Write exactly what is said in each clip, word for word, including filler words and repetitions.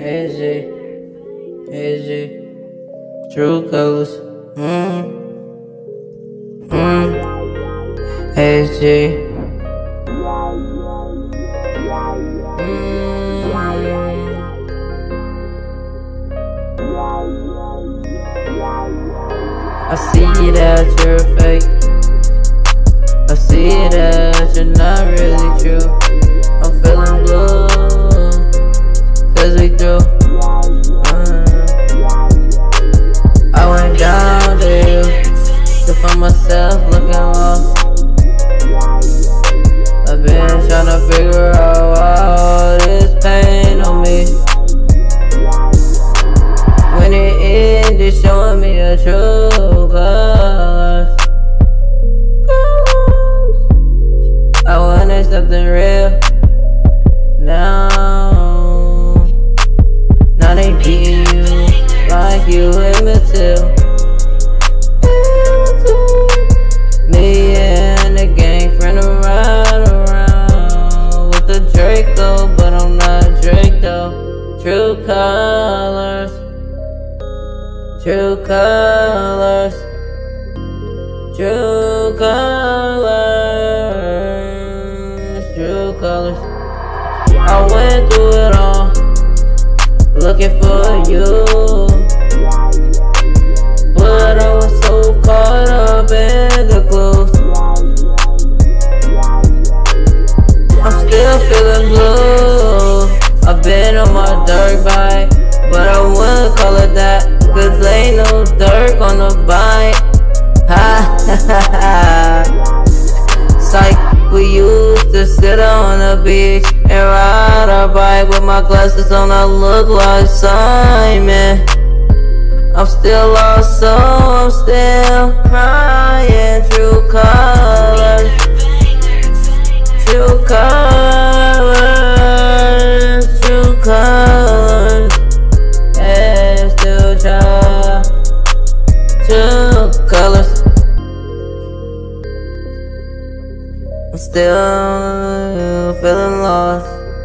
Easy, easy, true colors. Mm, mm, easy. Mm. I see that you're fake. I see that you're not really true. I'm feeling blue, cause we through. uh, I went down to you to find myself looking lost. I've been trying to figure out why all this pain on me. When it ended, showing me the true colors. I wanted something real. Now, now they beat you like you and Matilda. Me and the gang friend ride around with the Draco, but I'm not Drake though. True colors, true colors, true colors, true colors. I went through it all, looking for you, but I was so caught up in the clues. I'm still feeling blue. I've been on my dirt bike, but I wouldn't call it that, cause ain't no dirt on the bike. Ha ha ha ha. Psych, we used to sit on the beach and ride our bike with my glasses on. I look like Simon. I'm still lost, so I'm still crying. True colors, true colors, true colors. And still try. True colors. I'm still feeling lost.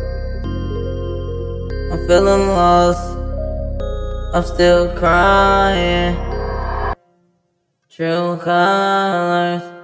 I'm feeling lost. I'm still crying. True colors.